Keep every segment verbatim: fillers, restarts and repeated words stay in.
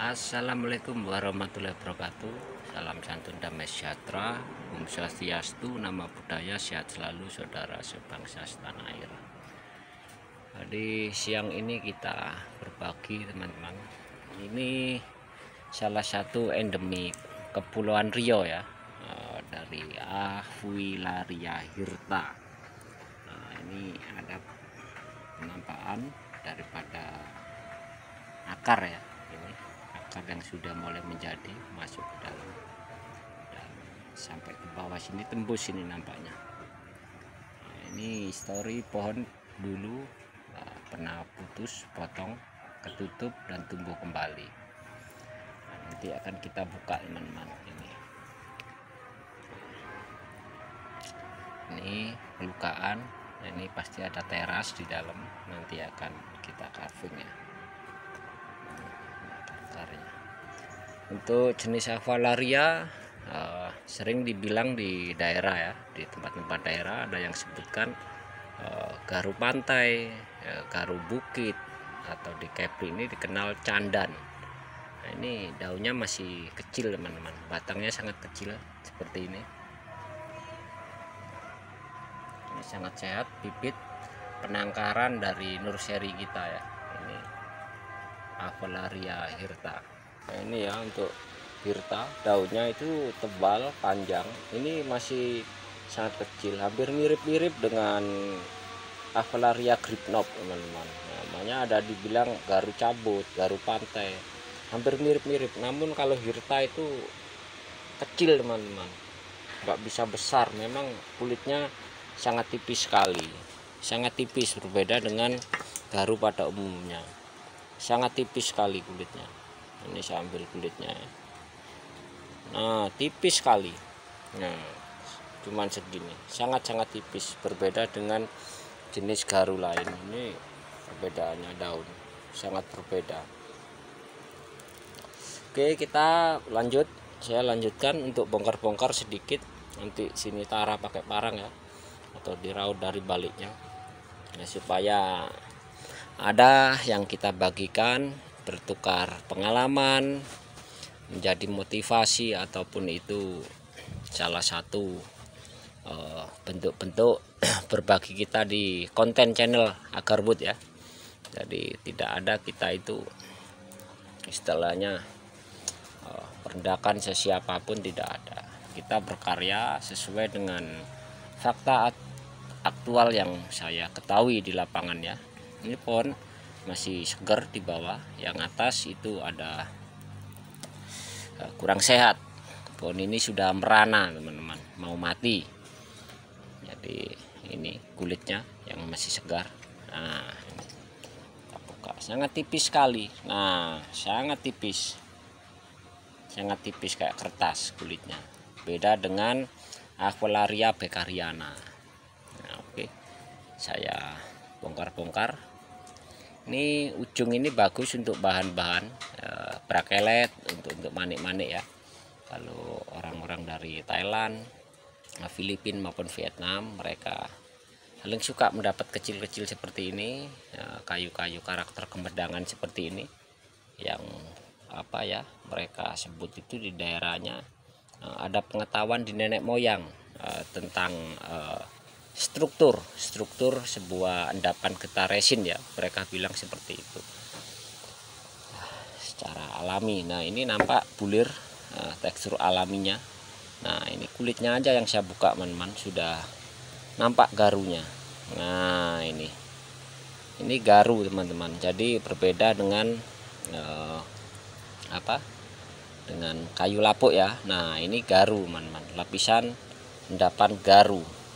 Assalamualaikum warahmatullahi wabarakatuh. Salam santun damai sejahtera, Om Swastiastu, nama budaya, sehat selalu saudara sebangsa setanah air. Jadi siang ini kita berbagi teman-teman. Ini salah satu endemik Kepulauan Riau ya, dari Afuilaria hirta. Nah, ini ada penampakan daripada akar ya, ini akar yang sudah mulai menjadi masuk ke dalam dan sampai ke bawah sini, tembus ini nampaknya. Nah, ini histori pohon dulu uh, pernah putus, potong, ketutup dan tumbuh kembali. Nah, nanti akan kita buka teman-teman. Ini ini pelukaan. Nah, ini pasti ada teras di dalam, nanti akan kita carving ya. Untuk jenis Afuilaria uh, sering dibilang di daerah ya, di tempat-tempat daerah ada yang sebutkan uh, garu pantai, uh, garu bukit, atau di Kepri ini dikenal candan. Nah, ini daunnya masih kecil teman-teman, batangnya sangat kecil seperti ini. Ini sangat sehat, bibit penangkaran dari nursery kita ya. Ini Afuilaria hirta. Nah, ini ya untuk hirta, daunnya itu tebal, panjang. Ini masih sangat kecil, hampir mirip-mirip dengan Afuilaria gripnop teman-teman. Namanya ada dibilang garu cabut, garu pantai, hampir mirip-mirip. Namun kalau hirta itu kecil teman-teman, nggak bisa besar. Memang kulitnya sangat tipis sekali, sangat tipis, berbeda dengan garu pada umumnya. Sangat tipis sekali kulitnya. Ini saya ambil kulitnya. Nah, tipis sekali. Nah, cuman segini, sangat-sangat tipis, berbeda dengan jenis garu lain. Ini perbedaannya daun, sangat berbeda. Oke, kita lanjut. Saya lanjutkan untuk bongkar-bongkar sedikit. Nanti sini tara pakai parang ya, atau diraut dari baliknya, ya, supaya ada yang kita bagikan, bertukar pengalaman, menjadi motivasi, ataupun itu salah satu bentuk-bentuk uh, berbagi kita di konten channel Agarwood ya. Jadi tidak ada kita itu istilahnya uh, merendahkan sesiapapun, tidak ada. Kita berkarya sesuai dengan fakta aktual yang saya ketahui di lapangan ya. Ini pohon masih segar di bawah, yang atas itu ada uh, kurang sehat. Pohon ini sudah merana teman-teman, mau mati. Jadi ini kulitnya yang masih segar. Nah, ini kita buka, sangat tipis sekali. Nah, sangat tipis, sangat tipis kayak kertas kulitnya. Beda dengan Afuilaria beckeriana. Nah, oke, saya bongkar-bongkar. Ini ujung ini bagus untuk bahan-bahan e, brakelet, untuk untuk manik-manik ya. Kalau orang-orang dari Thailand, Filipina maupun Vietnam, mereka paling suka mendapat kecil-kecil seperti ini, kayu-kayu e, karakter kemedangan seperti ini, yang apa ya, mereka sebut itu di daerahnya e, ada pengetahuan di nenek moyang e, tentang e, struktur struktur sebuah endapan getah resin ya, mereka bilang seperti itu secara alami. Nah, ini nampak bulir, nah, tekstur alaminya. Nah, ini kulitnya aja yang saya buka teman-teman, sudah nampak garunya. Nah, ini ini garu teman-teman, jadi berbeda dengan eh, apa dengan kayu lapuk ya. Nah, ini garu teman-teman, lapisan endapan garu.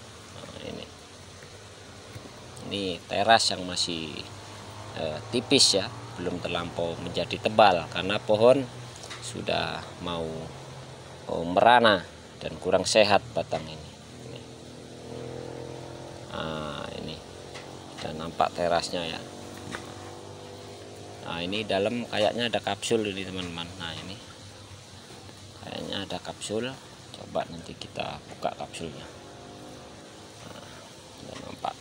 Ini teras yang masih eh, tipis ya, belum terlampau menjadi tebal karena pohon sudah mau oh, merana dan kurang sehat batang ini. Ini. Nah, ini dan nampak terasnya ya. Nah, ini dalam kayaknya ada kapsul ini teman-teman. Nah, ini kayaknya ada kapsul. Coba nanti kita buka kapsulnya. Nah, nampak.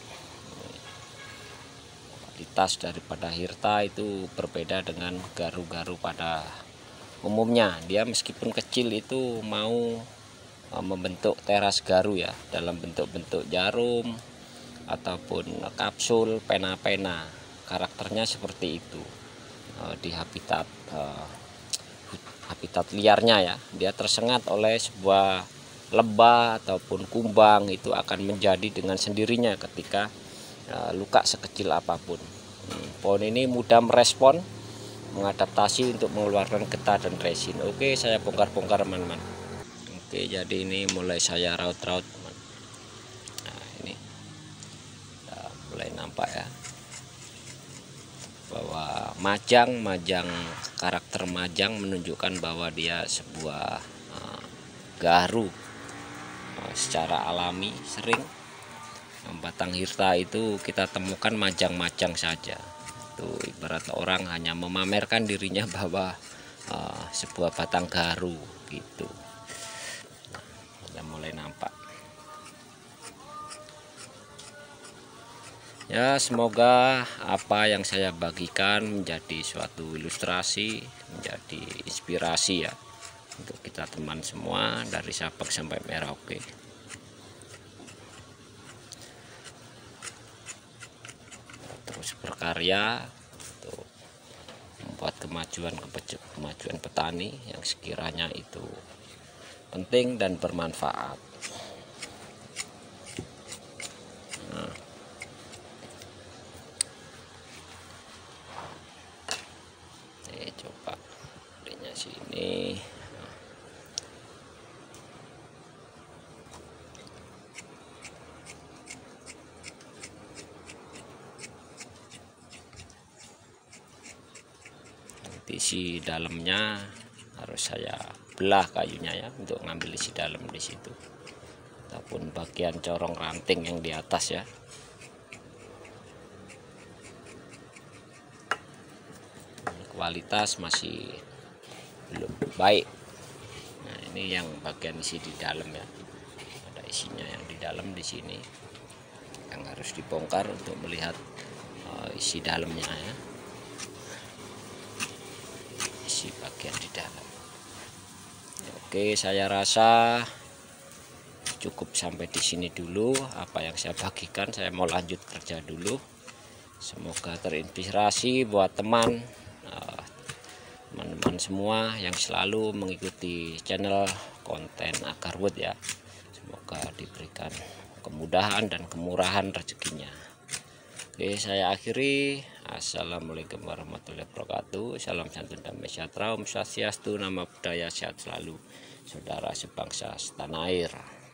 Kualitas daripada hirta itu berbeda dengan garu-garu pada umumnya dia meskipun kecil itu mau membentuk teras garu ya, dalam bentuk-bentuk jarum ataupun kapsul, pena-pena. Karakternya seperti itu di habitat habitat liarnya ya. Dia tersengat oleh sebuah lebah ataupun kumbang, itu akan menjadi dengan sendirinya ketika luka sekecil apapun. Pohon ini mudah merespon, mengadaptasi untuk mengeluarkan getah dan resin. Oke, saya bongkar-bongkar teman-teman. Oke, jadi ini mulai saya raut-raut. Nah, ini nah, mulai nampak ya bahwa majang, majang karakter majang menunjukkan bahwa dia sebuah uh, garu uh, secara alami. Sering batang hirta itu kita temukan majang-majang saja. Itu ibarat orang hanya memamerkan dirinya bahwa uh, sebuah batang garu gitu. Mulai nampak ya. Semoga apa yang saya bagikan menjadi suatu ilustrasi, menjadi inspirasi ya untuk kita teman semua dari Sabang sampai Merauke. Terus berkarya untuk membuat kemajuan kemajuan petani yang sekiranya itu penting dan bermanfaat. Nah, ini coba lihatnya sini. Nanti isi dalamnya harus saya belah kayunya ya untuk ngambil isi dalam di situ, ataupun bagian corong ranting yang di atas ya. Kualitas masih belum baik. Nah, ini yang bagian isi di dalam ya, ada isinya yang di dalam di sini yang harus dibongkar untuk melihat uh, isi dalamnya ya, isi bagian di dalam. Oke, saya rasa cukup sampai di sini dulu apa yang saya bagikan. Saya mau lanjut kerja dulu. Semoga terinspirasi buat teman teman-teman semua yang selalu mengikuti channel konten Agarwood ya. Semoga diberikan kemudahan dan kemurahan rezekinya. Oke, saya akhiri. Assalamualaikum warahmatullahi wabarakatuh. Salam santun damai sejahtera, Om Swastiastu, nama budaya sehat selalu, saudara sebangsa setanah air.